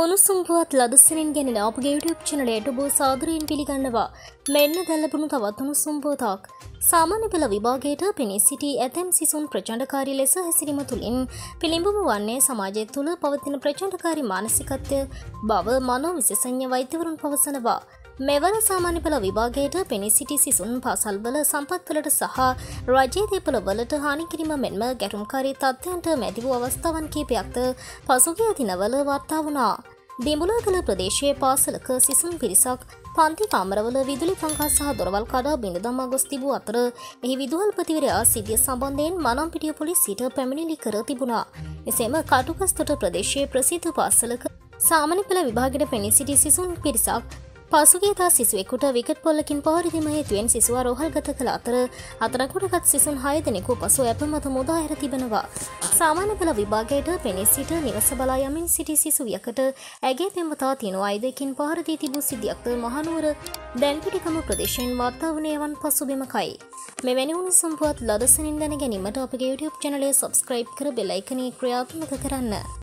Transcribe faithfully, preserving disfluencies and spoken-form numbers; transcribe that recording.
උණුසුම් පුවත් ලදසනින් ගෙනෙන අපගේ YouTube channel ඔබ සාදරයෙන් පිළිගන්නවා. මෙන්න දැන් ලැබුණු තවත් උණුසුම් පුවතක්. සාමාන්‍ය පෙළ විභාගයට පෙනී සිටි ඇතැම් සිසුන් ප්‍රචණ්ඩකාරී ලෙස හැසිරීම තුළින් පිළිඹුම වන්නේ සමාජය තුළ පවතින ප්‍රචණ්ඩකාරී මානසිකත්වය බව මනෝ විශේෂඥ වෛද්‍යවරුන් පවසනවා. මෙවර සාමාන්‍ය පෙළ විභාගයට පෙනී සිටි සිසුන් පාසල්වල සම්පත්වලට සහ රජයේ දේපළවලට හානි කිරීම මෙන්ම ගැටුම්කාරී තත්ත්වයන්ට මැදි වූ අවස්ථාවන් කිහිපයක්ද පසුගිය දිනවල වාර්තා වුණා. දෙඹුලාගල ප්‍රදේශයේ පාසලක සිසුන් පිරිසක් පන්ති කාමරවල විදුලි පංකා සහ දොරවල් කඩා බිඳ දමා ගොස් තිබූ අතර එහි විදුහල්පතිවරයා සිද්ධිය සම්බන්ධයෙන් මනම්පිටිය පොලිසියට පැමිණිලි කර තිබුණා. එසේම කටුකස්තොට ප්‍රදේශයේ ප්‍රසිද්ධ පාසලක සාමාන්‍ය පෙළ විභාගයට පෙනී සිටි සිසුන් පිරිසක් පසුගියදා සිසුවෙකුට විකට් පොල්ලකින් පහර දීම හේතුවෙන් සිසුවා රෝහල්ගත කළ අතර අතරකොටගත් සිසුන් හය දෙනෙකු පසු ඇප මත මුදා හැර තිබෙනවා. සාමාන්‍ය පෙළ විභාගයට පෙනී සිට නිවස බලා යමින් සිටි සිසුවියකට ඇගේ පෙම්වතා තිනු ආයුධයකින් පහර දී තිබූ සිද්ධියක්ද මහනුවර දැන්පිටිකම ප්‍රදේශයෙන් වාර්තා වුණේ වන් පසුබිමකයි. මෙවැනි උණුසුම් පුවත් ලදසනින් දැන ගැනීමට අපගේ YouTube channel එක subscribe කර බෙල් අයිකනේ ක්‍රියාත්මක කරන්න.